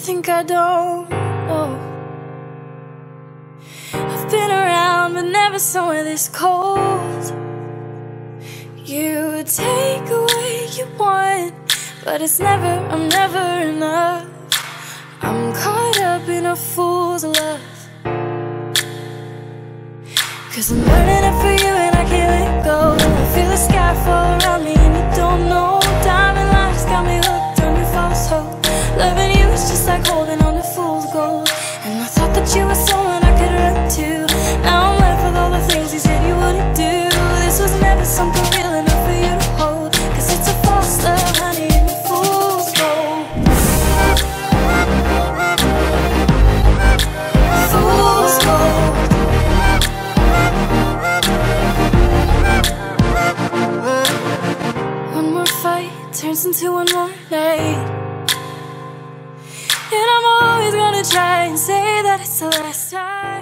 think I don't know. I've been around but never somewhere this cold. You take away you want, but it's never, I'm never enough. I'm caught up in a fool's love. 'Cause I'm burning up for you and I can't let go. I feel the sky fall around me and you don't know. Diamond lights got me hooked on your false hope. Loving you is just like holding on to fool's gold. And I thought that you were someone I could run to. Now I'm left with all the things you said you wouldn't do. This was never something real enough for you to hold. 'Cause it's a false love, honey, and a fool's gold. Fool's gold. One more fight turns into one more night. And I'm always gonna try and say that it's the last time.